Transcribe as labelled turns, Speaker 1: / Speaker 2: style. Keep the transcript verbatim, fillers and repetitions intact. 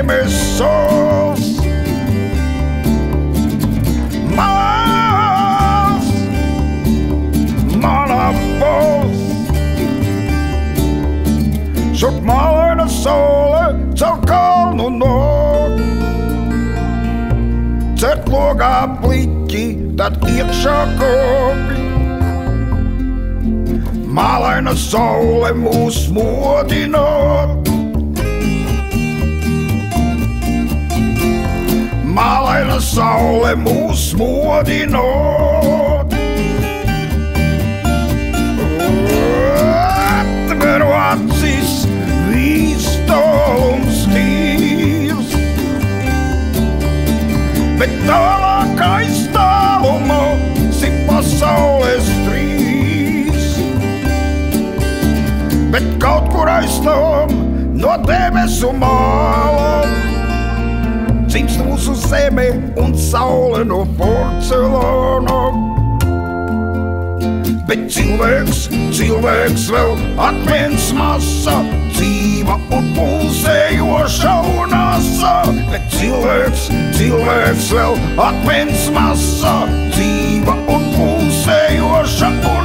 Speaker 1: zemes sols. Mās, mana balss, šurp malaina saule caur kalnu nok. Cert logā pliķi, tad iekšā kopi. Malaina saule mūs modinot. Malaina saule mūs modinot. Atveru acis, viss tālums tīrs, bet tālāk aiz tālumu sit pasaules trīs. Bet kaut kur aiz tam no debesu māla dzimst mūsu zeme un saule no porcelāna. Bet cilvēks, cilvēks vēl akmens masa, dzīva un pulsējoša un asa. Bet cilvēks, cilvēks vēl akmens masa, dzīva un pulsējoša un